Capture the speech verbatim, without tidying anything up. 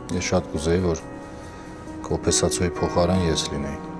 Ես շատ կուզեի, որ Կոպեսացոյի փոխարեն ես լինեի։